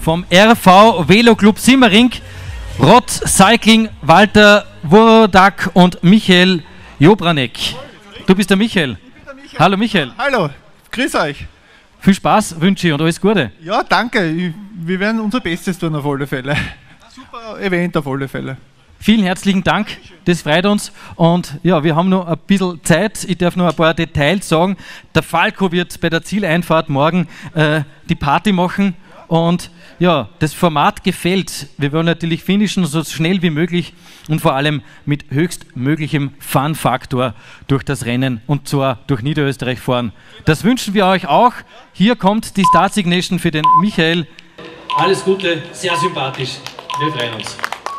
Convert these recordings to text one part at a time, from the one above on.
vom RV Velo Club Simmering, Rot Cycling, Walter Wurdak und Michael Jobranek. Du bist der Michael. Hallo Michael. Hallo, grüß euch. Viel Spaß wünsche ich und alles Gute. Ja, danke. Wir werden unser Bestes tun auf alle Fälle. Super Event auf alle Fälle. Vielen herzlichen Dank, das freut uns. Und ja, wir haben noch ein bisschen Zeit. Ich darf noch ein paar Details sagen. Der Falco wird bei der Zieleinfahrt morgen die Party machen. Und ja, das Format gefällt. Wir wollen natürlich finishen, so schnell wie möglich und vor allem mit höchstmöglichem Fun-Faktor durch das Rennen und zwar durch Niederösterreich fahren. Das wünschen wir euch auch. Hier kommt die Start-Signation für den Michael. Alles Gute, sehr sympathisch. Wir freuen uns.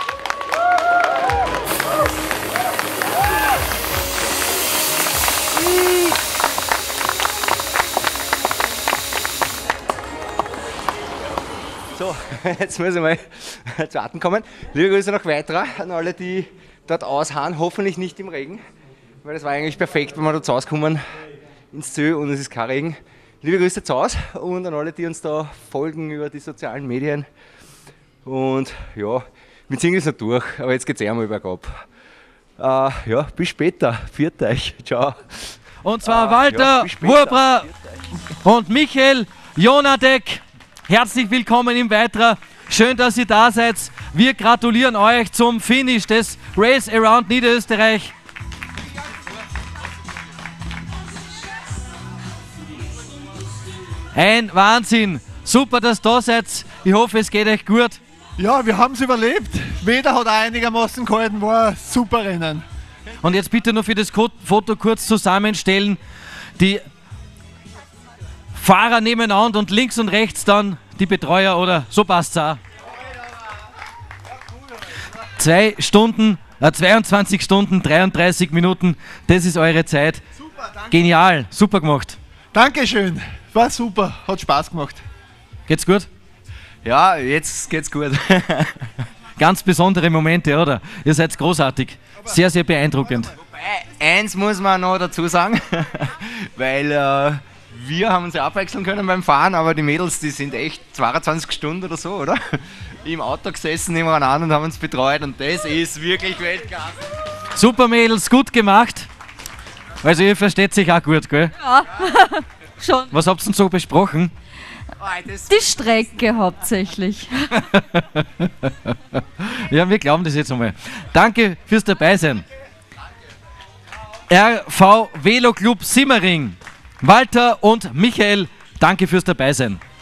So, jetzt muss ich mal zu Atem kommen. Liebe Grüße nach Weitra an alle, die dort ausharren, hoffentlich nicht im Regen, weil das war eigentlich perfekt, wenn wir dort rauskommen ins Ziel und es ist kein Regen. Liebe Grüße zu Hause und an alle, die uns da folgen über die sozialen Medien. Und ja, wir ziehen es noch durch, aber jetzt geht es einmal bergab. Ja, bis später. Viert euch. Ciao. Und zwar Walter Wurdak und Michael Jobranek. Herzlich willkommen im Weitra. Schön, dass ihr da seid. Wir gratulieren euch zum Finish des Race Around Niederösterreich. Ein Wahnsinn. Super, dass ihr da seid. Ich hoffe, es geht euch gut. Ja, wir haben es überlebt. Weder hat einigermaßen gehalten, war ein super Rennen. Und jetzt bitte nur für das Foto kurz zusammenstellen. Die Fahrer nebeneinander und links und rechts dann die Betreuer, oder so passt es auch. 22 Stunden, 33 Minuten, das ist eure Zeit. Super, danke. Genial, super gemacht. Dankeschön, war super, hat Spaß gemacht. Geht's gut? Ja, jetzt geht's gut. Ganz besondere Momente, oder? Ihr seid großartig, sehr, sehr beeindruckend. Wobei, eins muss man noch dazu sagen, weil wir haben uns ja abwechseln können beim Fahren, aber die Mädels, die sind echt 22 Stunden oder so, oder? Im Auto gesessen nebeneinander und haben uns betreut und das ist wirklich Weltklasse. Super Mädels, gut gemacht. Also ihr versteht sich auch gut, gell? Ja, schon. Was habt ihr denn so besprochen? Die Strecke hauptsächlich. Ja, wir glauben das jetzt einmal. Danke fürs Dabeisein. RV Velo Club Simmering. Walter und Michael, danke fürs Dabeisein.